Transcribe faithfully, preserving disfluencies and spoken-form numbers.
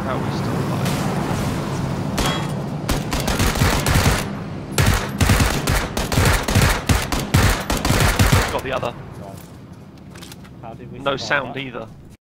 How are we still alive? Got the other. How did we No survive sound that? either.